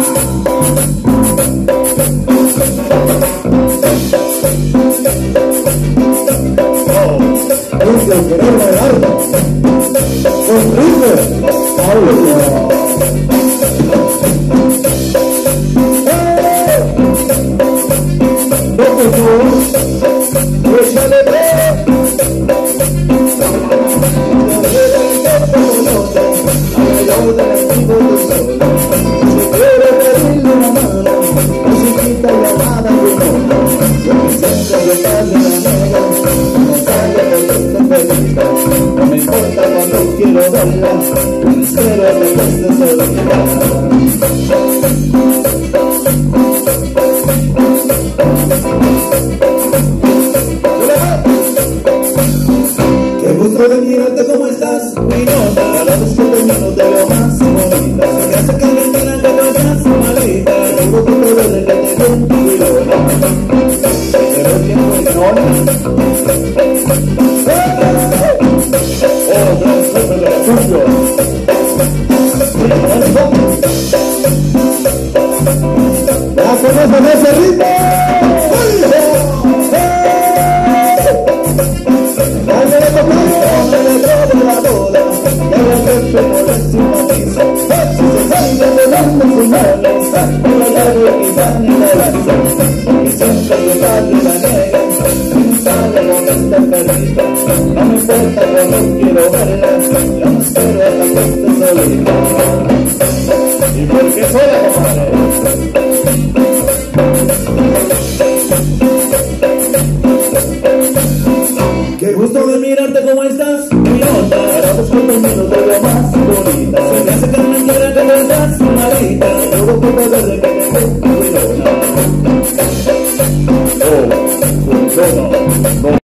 querer bailar con ritmo. No me importa cuando quiero verla, espero hasta que esté solita. Qué gusto de mirarte, ¿cómo estás? Mi nota, cada vez que termino te veo más bonita. Se me hace que me miran que no estás malita. Tengo que ver de que te doy y lo te veo bien buenona. Con ese ritmo, dale de tocado, dale de la bola, y a la gente no le simpatiza. Si se salga volando su mano, saca la llave y sale la lanza, y siempre le sale la negra, y sale con esta perrita. No me importa cuando quiero verla, yo no espero hasta que esté solita. ¿Y por qué sola, compadre? Qué gusto de mirarte, ¿cómo estás? Mi nota, ahora pues con tus minutos te veo más bonita. Se me hace que me quiera que me das malita. Luego puedo ver de que me gusta. Oh, funciona.